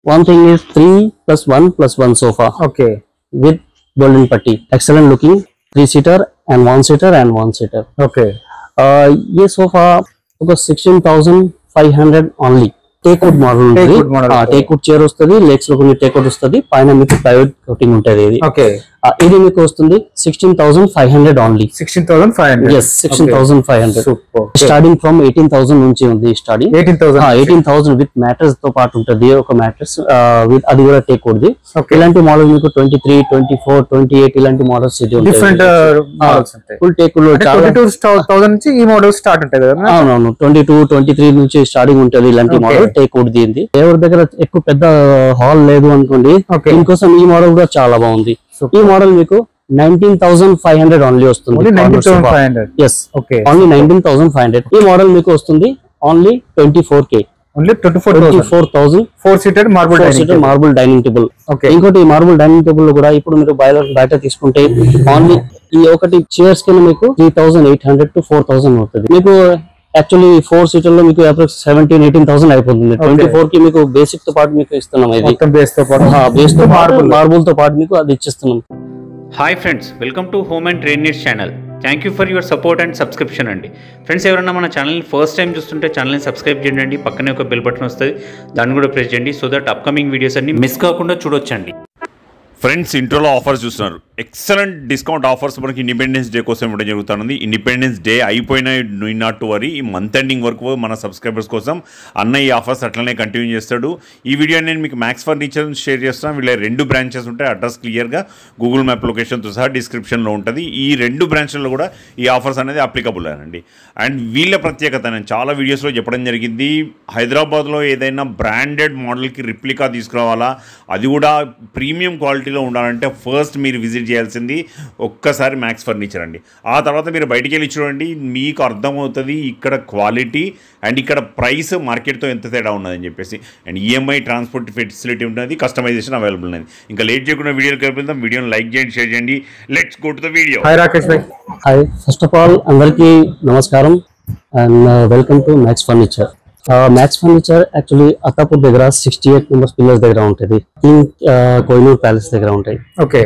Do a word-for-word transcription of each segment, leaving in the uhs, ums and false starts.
one thing is three plus one plus one sofa. Okay. With golden putty. Excellent looking. Three seater and one seater and one seater. Okay. Uh, ये sofa because sixteen thousand five hundred only. Take wood model. Take wood model. Ah, take wood chair వస్తది. Legs లో కొన్ని take wood వస్తది. పైన మీకు plywood coating ఉంటది ఇది. Okay. ఇది మీకు వస్తుంది sixteen thousand five hundred only. sixteen thousand five hundred. Yes, sixteen thousand five hundred. Super. Starting from eighteen thousand నుంచి ఉంది స్టార్టింగ్. eighteen thousand. ఆ eighteen thousand విత్ మ్యాట్రెస్ తో పాటు ఉంటది ఒక మ్యాట్రెస్ విత్ అది కూడా టేక్ వుడ్ది. ఇలాంటి మోడల్ మీకు twenty-three, twenty-four, twenty-eight ఇలాంటి మోడల్స్ ఇది ఉంటాయి. డిఫరెంట్ మోడల్స్ ఉంటాయి. ఫుల్ టేక్ వుడ్ చాలా twenty-two thousand నుంచి ఈ మోడల్ స్టార్ట్ ఉంటాయి కదా. అవునవును twenty-two, twenty-three నుంచి స్టార్టింగ్ ఉంటది ఇలాంటి మోడల్ టేక్ వుడ్ ది. ఎవరి దగ్గర ఎక్కువ పెద్ద హాల్ లేదు అనుకోండి, దీనికోసం ఈ మోడల్ కూడా చాలా బాగుంది. ఈ మోడల్ మీకు nineteen thousand five hundred only వస్తుంది. nineteen thousand five hundred. yes okay only nineteen thousand five hundred. ఈ మోడల్ మీకు వస్తుంది only twenty-four K. Only twenty-four thousand. four seated marble dining table. Marble dining table. ఇంకోటి marble dining table లో కూడా ఇప్పుడు మీరు బయట బయట తీసుకుంటే ఓన్లీ ఈ ఒకటి చైర్స్ కింద మీకు three thousand eight hundred to four thousand అవుతుంది. మీకు యాక్చువల్లీ ఫోర్ సీటర్ లో మీకు అప్రాక్స్ సెవెంటీన్ ఎయిటీన్ థౌసండ్ అయిపోతుంది. ట్వంటీ ఫోర్ కి మీకు బేసిక్ తో పాటు మీకు ఇస్తున్నాం. ఇది బేస్ తో పాటు బేస్ తో మార్బుల్ మార్బుల్ తో పాటు మీకు అది ఇచ్చిస్తున్నాం. Hi friends, welcome to Home and Trade Needs channel. Thank you for your support and subscription అండి. ఫ్రెండ్స్, ఎవరైనా మన ఛానల్ని ఫస్ట్ టైం చూస్తుంటే ఛానల్ని సబ్స్క్రైబ్ చేయండి. పక్కనే ఒక బెల్ బటన్ వస్తుంది, దాన్ని కూడా ప్రెస్ చేయండి. సో దట్ అప్కమింగ్ వీడియోస్ అన్ని మిస్ కాకుండా చూడొచ్చండి. ఫ్రెండ్స్, ఇంట్రోలో ఆఫర్స్ చూస్తున్నారు. ఎక్సలెంట్ డిస్కౌంట్ ఆఫర్స్ మనకి ఇండిపెండెన్స్ డే కోసం ఇవ్వడం జరుగుతుంది. ఇండిపెండెన్స్ డే అయిపోయిన నీ నాట్ టు వరీ, ఈ మంత్ ఎండింగ్ వరకు మన సబ్స్క్రైబర్స్ కోసం అన్న ఈ ఆఫర్స్ అట్లనే కంటిన్యూ చేస్తాడు. ఈ వీడియో నేను మీకు మ్యాక్స్ ఫర్నిచర్ షేర్ చేస్తాను. వీళ్ళ రెండు బ్రాంచెస్ ఉంటాయి. అడ్రస్ క్లియర్గా గూగుల్ మ్యాప్ లొకేషన్తో సహా డిస్క్రిప్షన్లో ఉంటుంది. ఈ రెండు బ్రాంచ్లలో కూడా ఈ ఆఫర్స్ అనేది అప్లికబుల్ అండి. అండ్ వీళ్ళ ప్రత్యేకత నేను చాలా వీడియోస్లో చెప్పడం జరిగింది. హైదరాబాద్లో ఏదైనా బ్రాండెడ్ మోడల్కి రిప్లికా తీసుకురావాలా, అది కూడా ప్రీమియం క్వాలిటీలో ఉండాలంటే ఫస్ట్ మీరు విజిట్ చేయాల్సింది ఒక్కసారి మ్యాక్స్ ఫర్నిచర్ అండి. ఆ తర్వాత మీరు బయటికి వెళ్ళి చూడండి, మీకు అర్థమవుతుంది ఇక్కడ క్వాలిటీ అండ్ ఇక్కడ ప్రైస్ మార్కెట్తో ఎంత తేడా ఉన్నదని చెప్పేసి. అండ్ ఈఎంఐ ట్రాన్స్పోర్ట్ ఫెసిలిటీ ఉంటుంది, కస్టమైజేషన్ అవైలబుల్ ఉన్నది. ఇంకా లేట్ చేయకుండా వీడియోకి వెళ్దాం. వీడియోని లైక్ చేయండి, షేర్ చేయండి. Let's go to the video. Hi Rakesh భాయ్. హాయ్, ఫస్ట్ ఆఫ్ ఆల్ అందరికీ నమస్కారం and welcome to Max Furniture. Max Furniture actually Attapur దగ్గర సిక్స్టీ ఎయిట్ మెంబర్స్ పిల్లర్స్ దగ్గర ఉంటుంది. కోహినూర్ ప్యాలెస్ దగ్గర ఉంటాయి. ఓకే,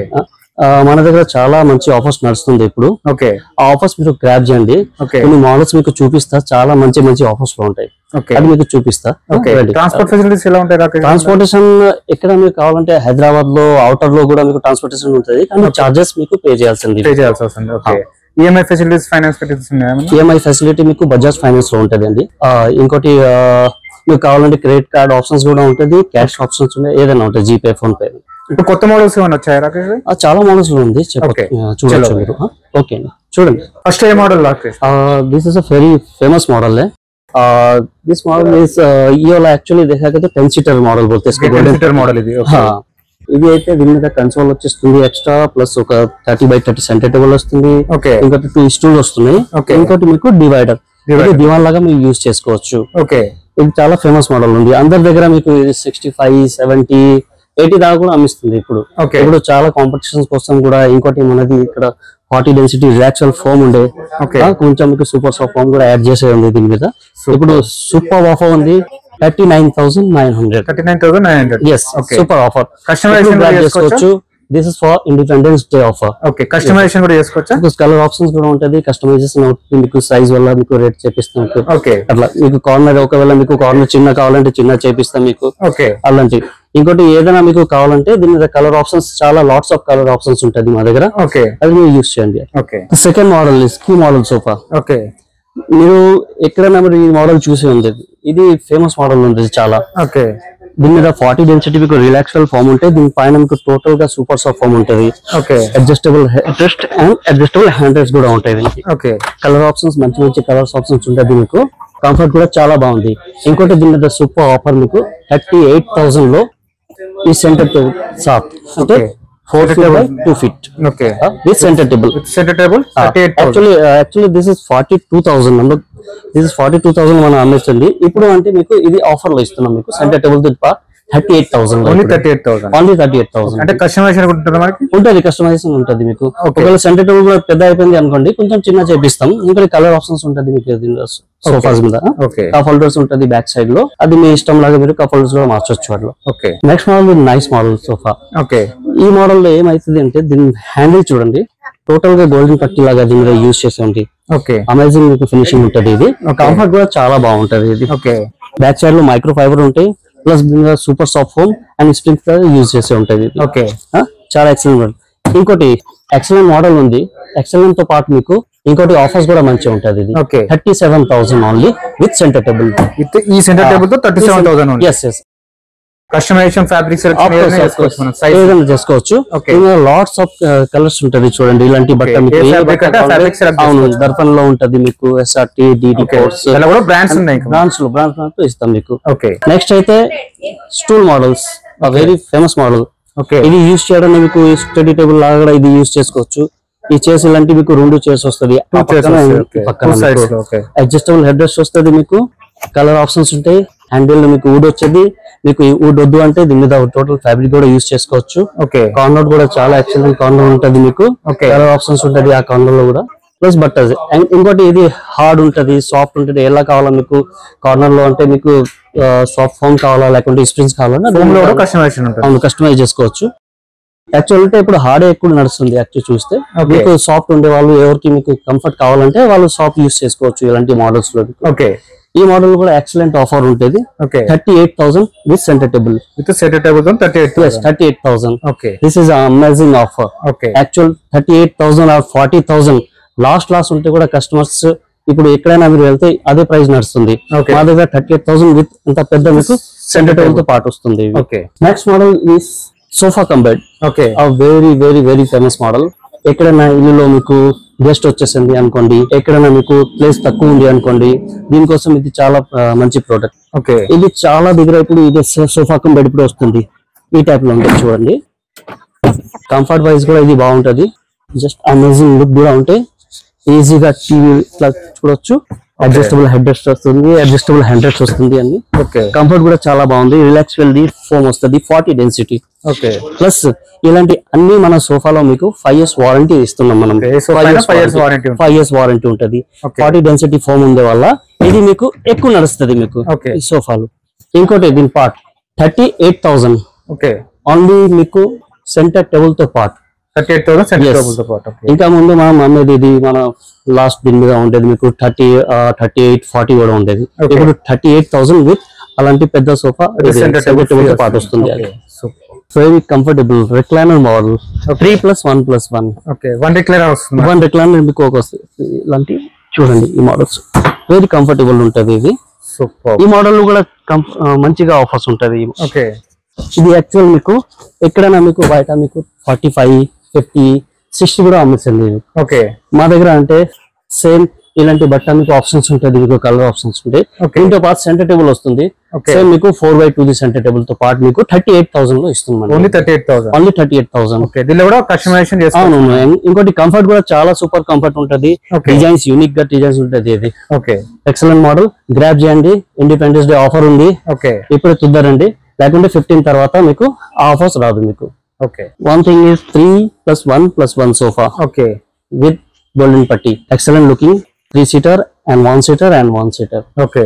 మన దగ్గర చాలా మంచి ఆఫర్స్ నడుస్తుంది ఇప్పుడు. ఓకే, ఆ ఆఫర్స్ మీరు గ్రాబ్ చేయండి. కొన్ని మోడల్స్ మీకు చూపిస్తా, చాలా మంచి మంచి ఆఫర్స్ లో ఉంటాయి. అది మీకు చూపిస్తా. ట్రాన్స్పోర్ట్ ఫెసిలిటీస్ ఎలా ఉంటాయి? ట్రాన్స్పోర్టేషన్ ఎక్కడ మీకు కావాలంటే హైదరాబాద్ లో అవుటర్ లో కూడా మీకు ట్రాన్స్పోర్టేషన్ ఉంటుంది, కానీ చార్జెస్ మీకు పే చేయాల్సింది పే చేయాల్సి వస్తుంది. Okay, EMI facilities, finance facilities ఉన్నాయా? ఈఎంఐ ఫెసిలిటీ మీకు బజాజ్ ఫైనాన్స్ లో ఉంటుంది అండి. ఇంకోటి మీకు కావాలంటే క్రెడిట్ కార్డ్ ఆప్షన్స్ కూడా ఉంటుంది, క్యాష్ ఆప్షన్స్ ఉన్నాయి, ఏదైనా ఉంటుంది, జీపే, ఫోన్ పే. ఇప్పుడు కొత్త మోడల్స్ ఏమైనా వచ్చాయి రాకేష్? చాలా మోడల్స్ ఉంది, చూడొచ్చు మీరు. ఓకే అండి, చూడండి. ఫస్ట్ ఏ model Rakesh? This is a very famous model है. దిస్ మోడల్ ఇస్ ये वाला एक्चुअली देखा जाए तो ten सीटर मॉडल बोलते हैं इसको. ten सीटर मॉडल ఇది. ఓకే, ఇది అయితే దీని మీద కన్సోల్ వచ్చేస్తుంది ఎక్స్ట్రా, ప్లస్ ఒక thirty by thirty centre table వస్తుంది. ఇంకోటి టూ స్టూల్ వస్తున్నాయి. ఇంకోటి మీకు డివైడర్, దివాన్ లాగా మీరు యూజ్ చేసుకోవచ్చు. ఓకే, ఇది చాలా ఫేమస్ మోడల్ ఉంది. అందరి దగ్గర మీకు సిక్స్టీ ఫైవ్ సెవెంటీ ఎయిటీ దాకా కూడా అమ్మిస్తుంది ఇప్పుడు. ఇప్పుడు చాలా కాంపిటీషన్స్ కోసం కూడా. ఇంకోటి మనది ఇక్కడ ఫార్టీ డెన్సిటీ రియాక్చువల్ ఫోమ్ ఉండే, కొంచెం మీకు సూపర్ సాఫ్ట్ ఫోమ్ కూడా యాడ్ చేసే ఉంది దీని మీద. ఇప్పుడు సూపర్ ఆఫర్ ఉంది thirty nine thousand nine hundred. Thirty nine thousand nine hundred yes, super offer. Customization చేసుకోవచ్చు. This is for Independence day offer. Okay, customization కూడా చేసుకోవచ్చా? కలర్ ఆప్షన్స్ కూడా ఉంటుంది. కస్టమైజేషన్ అవుతుంది మీకు సైజ్ వల్ల మీకు రేట్ చేపిస్తాం. ఓకే, అట్లా మీకు కార్నర్ ఒకవేళ మీకు కార్నర్ చిన్న కావాలంటే చిన్న చేపిస్తాం మీకు. ఓకే, అలాంటి. ఇంకోటి ఏదైనా మీకు కావాలంటే దీని మీద కలర్ ఆప్షన్స్ చాలా లాట్స్ ఆఫ్ కలర్ ఆప్షన్స్ ఉంటుంది మా దగ్గర. ఓకే, అది మీరు యూస్ చేయండి. Okay, second model ski model sofa. Okay, మీరు ఎక్కడైనా మీరు ఈ మోడల్ చూసి ఉంది, ఇది ఫేమస్ మోడల్ ఉంది చాలా. ఓకే, దీని మీద ఫార్టీ డెన్సిటీ మీకు రిలాక్సబుల్ ఫామ్ ఉంటాయి. దీని పైన మీకు టోటల్ గా సూపర్ సాఫ్ట్ ఫామ్ ఉంటుంది. Okay, adjustable head and adjustable hand rest కూడా ఉంటాయి దీనికి. ఓకే, కలర్ ఆప్షన్స్ మంచి మంచి కలర్స్ ఆప్షన్స్ ఉంటాయి. మీకు కంఫర్ట్ కూడా చాలా బాగుంది. ఇంకోటి దీని మీద సూపర్ ఆఫర్ మీకు థర్టీ ఎయిట్ థౌసండ్ లో ఈ సెంటర్ టేబుల్ సాఫ్ అంటే four feet by two feet. Okay, uh, this center table. With center table thirty-eight thousand. Actually, uh, actually this is forty-two thousand. Number this is forty-two thousand మనం అమ్మేస్తుంది. ఇప్పుడు అంటే మీకు ఇది offer లో ఇస్తున్నాం మీకు సెంటర్ టేబుల్ తో thirty eight thousand only thirty eight thousand only thirty eight thousand అంటే కస్టమైజేషన్ ఉంటుంది మనకి ఉంటుంది, కస్టమైజేషన్ ఉంటుంది మీకు. ఒకవేళ సెంటర్ టేబుల్ కూడా పెద్ద అయిపోయింది అనుకోండి, కొంచెం చిన్న చేపిస్తాం. ఇంకా కలర్ ఆప్షన్స్ ఉంటుంది మీకు సోఫాస్ మీద. కప్ హోల్డర్స్ ఉంటుంది బ్యాక్ సైడ్ లో, అది మీ ఇష్టం లాగా మీరు కప్ హోల్డర్స్ కూడా మార్చొచ్చు వాటిలో. Next model nice model sofa. ఈ మోడల్ లో ఏమైతుంది అంటే దీని హ్యాండిల్ చూడండి, టోటల్ గా గోల్డెన్ పట్టి లాగా దీని మీద యూజ్ చేసి ఉంది. అమేజింగ్ మీకు ఫినిషింగ్ ఉంటుంది. ఇది కంఫర్ట్ కూడా చాలా బాగుంటది. ఇది బ్యాక్ సైడ్ లో మైక్రో ఫైబర్ ఉంటాయి, plus super soft foam and spring use చేసి ఉంటది. చాలా ఎక్సలెంట్. ఇంకోటి ఎక్సలెంట్ మోడల్ ఉంది. ఎక్సలెంట్ తో పాటు మీకు ఇంకోటి ఆఫర్స్ కూడా మంచిగా ఉంటది. ఇది thirty seven thousand only with centre table. ఈ సెంటర్ టేబుల్ తో thirty seven thousand. Yes yes customisation fabric చేసుకోవచ్చు. లాట్స్ ఆఫ్ కలర్స్ ఉంటది చూడండి. ఇలాంటి బట్ట అవును దర్పన్ లో ఉంటది మీకు. ఎస్ఆర్టీ డిడి కోర్స్ బ్రాండ్స్ ఉన్నాయి, బ్రాండ్స్ లో బ్రాండ్స్ ఇస్తాం మీకు. నెక్స్ట్ అయితే stool models, very famous model. ఇది యూజ్ చేయడానికి మీకు స్టడీ టేబుల్ లాగా కూడా ఇది యూజ్ చేసుకోవచ్చు. ఈ చైర్స్ ఇలాంటి మీకు రెండు చైర్స్ వస్తుంది. అడ్జస్టబుల్ హెడ్ రెస్ట్ వస్తుంది మీకు. కలర్ ఆప్షన్స్ ఉంటాయి. హ్యాండిల్ మీకు వుడ్ వచ్చేది. మీకు వుడ్ వద్దు అంటే దీని మీద టోటల్ ఫ్యాబ్రిక్ కూడా యూజ్ చేసుకోవచ్చు. కార్నర్ కూడా చాలా ఎక్సలెంట్ కార్నర్ ఉంటుంది మీకు. కలర్ ఆప్షన్స్ ఉంటుంది ఆ కార్నర్ లో కూడా. ప్లస్ బట్టర్స్. ఇంకోటి ఇది హార్డ్ ఉంటది, సాఫ్ట్ ఉంటది. ఎలా కావాలా మీకు కార్నర్ లో అంటే మీకు సాఫ్ట్ ఫోమ్ కావాలా లేకుంటే స్ప్రింగ్స్ కావాలా కస్టమైజ్ చేసుకోవచ్చు. యాక్చువల్ అంటే ఇప్పుడు హార్డ్ ఎక్కువ నడుస్తుంది. యాక్చువల్ చూస్తే మీకు సాఫ్ట్ ఉండే వాళ్ళు ఎవరికి మీకు కంఫర్ట్ కావాలంటే వాళ్ళు సాఫ్ట్ యూజ్ చేసుకోవచ్చు ఇలాంటి మోడల్స్ లో. ఈ మోడల్ కూడా ఎక్సలెంట్ ఆఫర్ ఉంటుంది. Thirty eight thousand with centre table. With centre table thirty eight thirty eight thousand. This is amazing offer. Actual thirty eight thousand or forty thousand last last ఉంటే కూడా customers ఇప్పుడు ఎక్కడైనా మీరు వెళ్తే అదే price నడుస్తుంది. మా దగ్గర థర్టీ ఎయిట్ థౌసండ్ విత్ ఇంత పెద్ద మీకు సెంటర్ టేబుల్ తో పాటు వస్తుంది. Next model is sofa cum bed. Very very very famous model. ఎక్కడైనా ఇల్లులో మీకు గెస్ట్ వచ్చేసింది అనుకోండి, ఎక్కడైనా మీకు ప్లేస్ తక్కువ ఉంది అనుకోండి, దీనికోసం ఇది చాలా మంచి ప్రోడక్ట్. ఇది చాలా దగ్గర ఇప్పుడు ఇది సోఫా కంబెడ్ ఇప్పుడు వస్తుంది. ఈ టైప్ లో ఉంటుంది చూడండి. కంఫర్ట్ వైజ్ కూడా ఇది బాగుంటది. జస్ట్ అమేజింగ్ లుక్ కూడా ఉంటాయి. ఈజీగా టీవీ ఇట్లా చూడొచ్చు. అడ్జస్టబుల్ హెడ్ రెస్ట్ వస్తుంది, అడ్జస్టబుల్ హ్యాండ్ రెస్ట్ వస్తుంది అన్ని. కంఫర్ట్ కూడా చాలా బాగుంది. రిలాక్స్ వెల్ది ఫోమ్ వస్తుంది, ఫార్టీ డెన్సిటీ. ప్లస్ ఇలాంటి అన్ని మన సోఫాలో మీకు ఫైవ్ ఇయర్స్ వారంటీ ఇస్తున్నాం మనం. ఫైవ్ ఇయర్స్ వారంటీ ఉంటది. ఫార్టీ డెన్సిటీ ఫోమ్ ఉండే వల్ల ఇది మీకు ఎక్కువ నడుస్తుంది మీకు ఈ సోఫాలు. ఇంకోటి దీని part thirty eight thousand only మీకు సెంటర్ టేబుల్ తో పాటు. ఇంకా ముందు మనం అమ్మేది ఇది మన లాస్ట్ దీని మీద ఉండేది మీకు థర్టీ థర్టీ ఎయిట్ ఫార్టీ కూడా ఉండేది. ఇప్పుడు థర్టీ ఎయిట్ థౌసండ్ విత్ అలాంటి పెద్ద సోఫా పాటు వస్తుంది. Very comfortable recliner model. Three plus one plus one one recliner one recliner మీకు ఒక ఇలాంటి చూడండి. ఈ మోడల్స్ వెరీ కంఫర్టబుల్ ఉంటది. ఇది ఈ మోడల్ కూడా మంచిగా ఆఫర్స్ ఉంటది. ఇది యాక్చువల్ మీకు ఎక్కడైనా మీకు బయట మీకు ఫార్టీ ఫైవ్ ఫిఫ్టీ సిక్స్టీ కూడా అమ్ముతుంది. మా దగ్గర అంటే సేమ్ ఇలాంటి బట్ట మీకు ఆప్షన్స్ ఉంటుంది. మీకు కలర్ ఆప్షన్స్ ఉంటాయి. దీంతో పాటు సెంటర్ టేబుల్ వస్తుంది. సేమ్ మీకు four by two the centre table తో పాటు మీకు థర్టీ ఎయిట్ థౌసండ్ లో ఇస్తుంది. Only thirty eight thousand only thirty eight thousand. అవును. ఇంకోటి కంఫర్ట్ కూడా చాలా సూపర్ కంఫర్ట్ ఉంటది. డిజైన్స్ యూనిక్ గా డిజైన్స్ ఉంటది. ఇది ఎక్సలెంట్ మోడల్. గ్రాబ్ చేయండి. ఇండిపెండెన్స్ డే ఆఫర్ ఉంది. ఇప్పుడు చూద్దారండి, లేకుంటే ఫిఫ్టీన్ తర్వాత మీకు ఆఫర్స్ రాదు మీకు. One thing is three plus one plus one sofa with golden పట్టీ. Excellent looking. Three seater and one seater and one seater. Okay.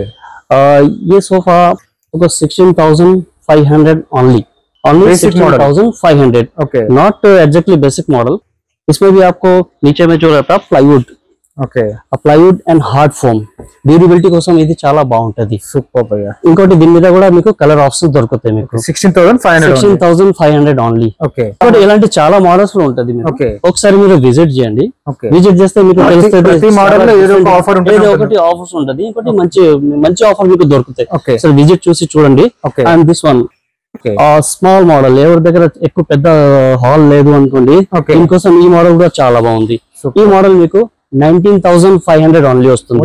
ये सोफा को sixteen thousand five hundred only only sixteen thousand five hundred. Okay. Not exactly basic model. इसमें भी आपको नीचे में जो रहता है plywood. Okay. Plywood and hard foam durability కోసం ఇది చాలా బాగుంటది. సూపర్ భయ్యా. ఇంకోటి దీని మీద కూడా మీకు కలర్ ఆప్షన్స్ దొరుకుతాయి. మీకు sixteen thousand five hundred sixteen thousand five hundred only. Okay. ఇంకోటి ఇలాంటి చాలా మోడల్స్ లో ఉంటది. ఒకసారి మీరు విజిట్ చేయండి. విజిట్ చేస్తే మీకు తెలుస్తుంది మోడల్ ఏదో ఒక ఆఫర్ ఉంటుంది. ఏదో ఒకటి ఆఫర్స్ ఉంటది. ఇంకోటి మంచి మంచి ఆఫర్ మీకు దొరుకుతాయి. సో విజిట్ చూసి చూడండి. And this one small model. ఎవరి దగ్గర ఎక్కువ పెద్ద హాల్ లేదు అనుకోండి, దీనికోసం ఈ మోడల్ కూడా చాలా బాగుంది. ఈ మోడల్ మీకు nineteen thousand five hundred only వస్తుంది.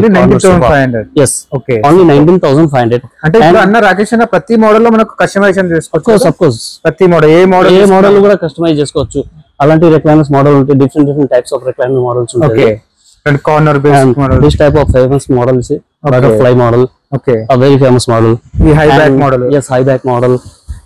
yes. okay. Only nineteen thousand five hundred. అంటే అన్న రాకేష్ అన్న ప్రతి మోడల్ లో మనకు కస్టమైజేషన్ చేసుకోవచ్చు. ఆఫ్ కోర్స్ ప్రతి మోడల్ ఏ మోడల్ ఏ మోడల్ కూడా కస్టమైజ్ చేసుకోవచ్చు. అలాంటి రిక్లైనర్స్ మోడల్ ఉంటాయి. Different different types of recliner models ఉంటాయి. Okay. And corner base model. This type of famous models butterfly model. Okay. a very famous model. ఈ high back model. yes, high back model.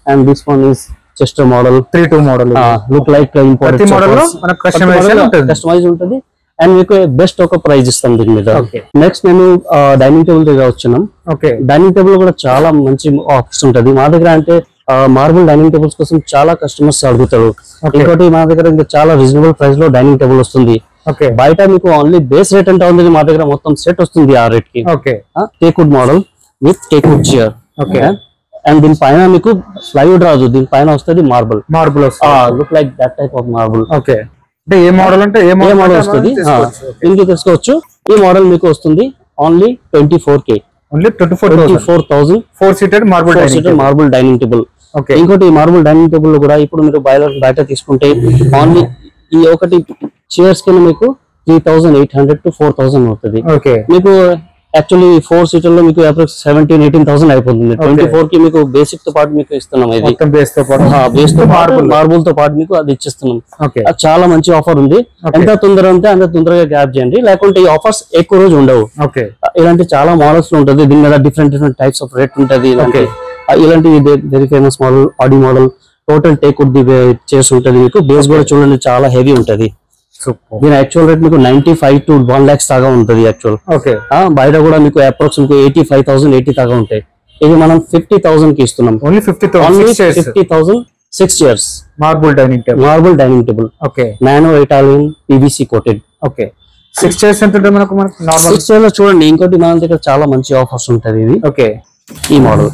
And this one is chester model three two model look like important model లో మనకు customization ఉంటుంది customise ఉంటుంది and మీకు best ఒక praise ఇస్తాం దీని మీద. నెక్స్ట్ నేను డైనింగ్ టేబుల్ దగ్గర వచ్చినాం. డైనింగ్ టేబుల్ కూడా చాలా మంచి ఆఫర్స్ ఉంటుంది మా దగ్గర. అంటే మార్బుల్ డైనింగ్ టేబుల్స్ కోసం చాలా కస్టమర్స్ అడుగుతారు. ఇంకోటి మా దగ్గర ఇంకా చాలా రీజనబుల్ ప్రైస్ లో డైనింగ్ టేబుల్ వస్తుంది. బయట మీకు ఓన్లీ బేస్ రేట్ అంటే ఉంది, మా దగ్గర మొత్తం సెట్ వస్తుంది ఆ రేట్ కి. Teakwood model with teakwood chair and దీని పైన మీకు ప్లైవుడ్ రాదు, దీని పైన వస్తుంది marble. Marble look like that type of marble. Okay అంటే ఏ మోడల్ అంటే ఏ మోడల్ వస్తుంది దీనికి తీసుకోవచ్చు. ఈ మోడల్ మీకు వస్తుంది only twenty four K only twenty four twenty four thousand four seated marble seated marble dining table. ఇంకోటి మార్బుల్ డైనింగ్ టేబుల్ లో కూడా ఇప్పుడు మీరు బయట బయట తీసుకుంటే ఓన్లీ ఈ ఒకటి చైర్స్ కింద మీకు three thousand eight hundred to four thousand అవుతుంది. మీకు యాక్చువల్లీ ఫోర్ సీటర్ లో మీకు అప్రాక్స్ సెవెంటీన్ ఎయిటీన్ థౌసండ్ అయిపోతుంది. ట్వంటీ ఫోర్ కి మీకు బేసిక్ తో పాటు మీకు ఇస్తున్నాం. ఇది బేస్ తో పాటు బేస్ తో పాటు మార్బుల్ తో పాటు మీకు అది ఇచ్చిస్తున్నాం. చాలా మంచి ఆఫర్ ఉంది. ఎంత తొందర ఉంటే అంత తొందరగా గ్రాబ్ చేయండి, లేకుంటే ఈ ఆఫర్స్ ఎక్కువ రోజు ఉండవు. ఇలాంటి చాలా మోడల్స్ ఉంటుంది, దీని మీద different different types of rate ఉంటుంది. ఇలాంటి very famous model Audi model total teakwood చేసి ఉంటుంది. మీకు బేస్ కూడా చూడండి చాలా హెవీ ఉంటది. దీని యాక్చువల్ రేట్ మీకు ninety five to one lakhs దాకా ఉంటుంది యాక్చువల్. బయట కూడా మీకు అప్రాక్స్ మీకు ఎయిటీ ఫైవ్ థౌసండ్ ఎయిటీ దాకా ఉంటాయి. ఇది మనం ఫిఫ్టీ థౌసండ్ కి ఇస్తున్నాం. Only fifty fifty thousand six chairs marble dining table marble dining table nano Italian PVC coated. Okay six chairs ఎంత ఉంటుంది మనకు? నార్మల్ సిక్స్ చైర్స్ లో చూడండి ఇంకోటి మన దగ్గర చాలా మంచి ఆఫర్స్ ఉంటుంది. ఇది ఓకే ఈ model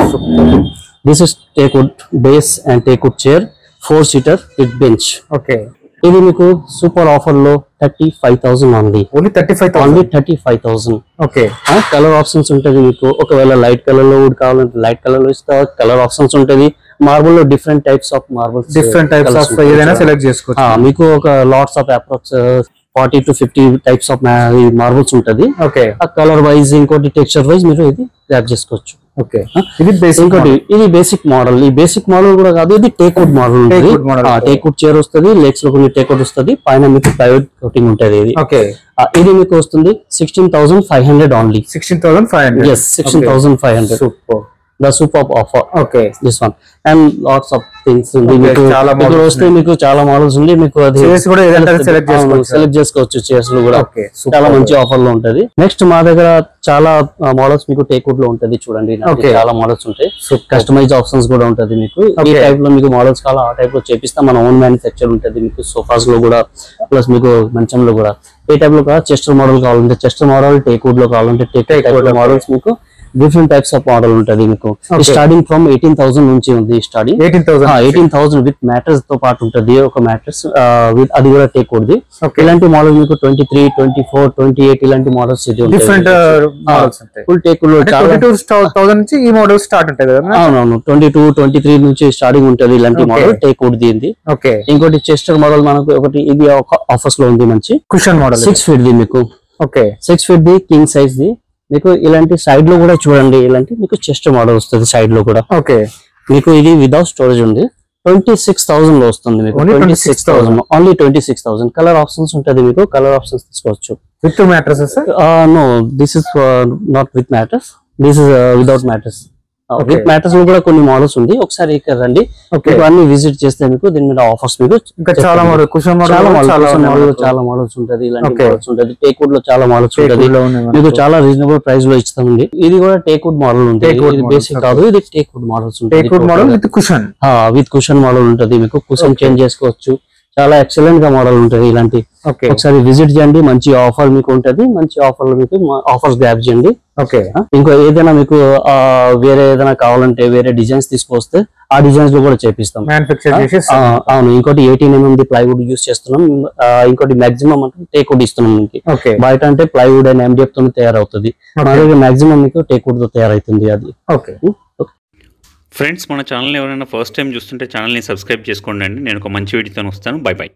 this is teakwood base and teakwood chair four seater with bench. Okay ఇది మీకు సూపర్ ఆఫర్ లో thirty five thousand only only thirty five only thirty five thousand. Okay colour options ఉంటుంది మీకు. ఒకవేళ light colour లో wood కావాలంటే light colour లో ఇస్తా, కలర్ ఆప్షన్స్ ఉంటుంది. మార్బుల్ లో different types of marbles different types of ఏదైనా సెలెక్ట్ చేసుకోవచ్చు. మీకు ఒక lots of approx forty to fifty types of marbles ఉంటుంది. ఓకే ఆ కలర్ వైజ్ ఇంకోటి టెక్స్చర్ వైజ్ మీరు ఇది గ్రాబ్ చేసుకోవచ్చు. ఓకే ఇది బేసిక్ ఇంకోటి ఇది బేసిక్ మోడల్. ఈ బేసిక్ మోడల్ కూడా కాదు, ఇది టేక్వుడ్ మోడల్ ఉంటుంది. టేక్వుడ్ చైర్ వస్తుంది, లెగ్స్ లో కొన్ని టేక్వుడ్ వస్తుంది, పైన మీకు ప్లైవుడ్ కోటింగ్ ఉంటుంది. ఇది ఓకే ఇది మీకు వస్తుంది sixteen thousand five hundred only. Sixteen thousand five hundred yes sixteen thousand five hundred. Super the superb offer. Okay, this one and lots of things ఉంది. మీకు ఇక్కడ వస్తే మీకు చాలా మోడల్స్ ఉంది. మీకు అది చైర్స్ కూడా ఏదంటే సెలెక్ట్ చేసుకోవచ్చు సెలెక్ట్ చేసుకోవచ్చు చైర్స్ లో కూడా. చాలా మంచి ఆఫర్ లో ఉంటది. నెక్స్ట్ మా దగ్గర చాలా మోడల్స్ మీకు టేక్వుడ్ లో ఉంటది. చూడండి చాలా మోడల్స్ ఉంటాయి. కస్టమైజ్ ఆప్షన్స్ కూడా ఉంటది. మీకు ఈ టైప్ లో మీకు మోడల్స్ కావాలా ఆ టైప్ లో చేపిస్తాం. మన ఓన్ మ్యానుఫ్యాక్చర్ ఉంటది. మీకు సోఫాస్ లో కూడా ప్లస్ మీకు మంచంలో కూడా ఏ టైప్ లో కూడా చెస్టర్ మోడల్ కావాలంటే చెస్టర్ మోడల్, టేక్వుడ్ లో కావాలంటే టేక్వుడ్ మోడల్స్ మీకు డిఫరెంట్ టైప్స్ ఆఫ్ మోడల్ ఉంటది. మీకు స్టార్టింగ్ ఫ్రమ్ ఎయిటీన్ థౌసండ్ నుంచి ఉంది. Starting eighteen thousand with mattress తో పాటు ఉంటది. ఒక మ్యాట్రెస్ విత్ అది కూడా టేక్వుడ్ ది. ఇలాంటి మోడల్ మీకు twenty three twenty four twenty eight ఇలాంటి మోడల్స్ డిఫరెంట్ ఫుల్ టేక్వుడ్ లో థౌసండ్ నుంచి ఈ మోడల్ స్టార్ట్ ఉంటది కదా. అవునవును ట్వంటీ టూ ట్వంటీ త్రీ నుంచి స్టార్టింగ్ ఉంటది ఇలాంటి మోడల్ టేక్వుడ్ ది. ఇంకోటి చెస్టర్ మోడల్ మనకు ఒకటి ఇది ఆఫర్స్ లో ఉంది. మంచి కుషన్ మోడల్ సిక్స్ ఫీట్ ది మీకు. ఓకే సిక్స్ ఫీట్ ది కింగ్ సైజ్ ది. మీకు ఇలాంటి సైడ్ లో కూడా చూడండి ఇలాంటి మీకు చెస్ట్ మోడల్ వస్తుంది సైడ్ లో కూడా. ఓకే మీకు ఇది వితౌట్ స్టోరేజ్ ఉంది. ట్వంటీ సిక్స్ థౌసండ్ లో వస్తుంది మీకు. Twenty six thousand only twenty six thousand. Colour options ఉంటుంది. మీకు కలర్ ఆప్షన్స్ తీసుకోవచ్చు. With mattress? No this is not with mattress, this is without mattress. With mattress లో కూడా కొన్ని మోడల్స్ ఉంది. ఒకసారి ఇక్కడ రండి, అన్ని విజిట్ చేస్తే మీకు దీని మీద ఆఫర్స్ మీకు చాలా మోడల్ కుషన్ మోడల్ చాలా మోడల్స్ ఉంటది. ఇలాంటి మోడల్స్ ఉంటది. టేక్వుడ్ లో చాలా మోడల్స్ ఉంటది. మీకు చాలా రీజనబుల్ ప్రైస్ లో ఇస్తామండి. ఇది కూడా టేక్వుడ్ మోడల్ ఉంటుంది. ఇది బేసిక్ కాదు, ఇది టేక్వుడ్ మోడల్స్ ఉంటుంది. Teakwood model with cushion with cushion model ఉంటుంది. మీకు కుషన్ చేంజ్ చేసుకోవచ్చు. చాలా ఎక్సలెంట్ గా మోడల్ ఉంటుంది. ఇలాంటి ఒకసారి విజిట్ చేయండి. మంచి ఆఫర్ మీకు ఉంటది. మంచి ఆఫర్ లో మీకు ఆఫర్స్ గ్రాబ్ చేయండి. ఇంకో ఏదైనా మీకు వేరే ఏదైనా కావాలంటే వేరే డిజైన్స్ తీసుకొస్తే ఆ డిజైన్స్ లో కూడా చేపిస్తాం. అవును. ఇంకోటి ఎయిటీన్ ఎంఎం ది ప్లైవుడ్ యూస్ చేస్తున్నాం. ఇంకోటి మాక్సిమం అంటే టేక్వుడ్ ఇస్తున్నాం. మీకు బయట అంటే ప్లైవుడ్ అండ్ ఎండిఎఫ్ తో తయారవుతుంది. మా దగ్గర మాక్సిమం మీకు టేక్వుడ్ తో తయారైతుంది అది. ఫ్రెండ్స్, మన ఛానల్ ఎవరైనా ఫస్ట్ టైం చూస్తుంటే ఛానల్ని సబ్స్క్రైబ్ చేసుకోండి. నేను ఒక మంచి వీడియోతో వస్తాను. Bye by.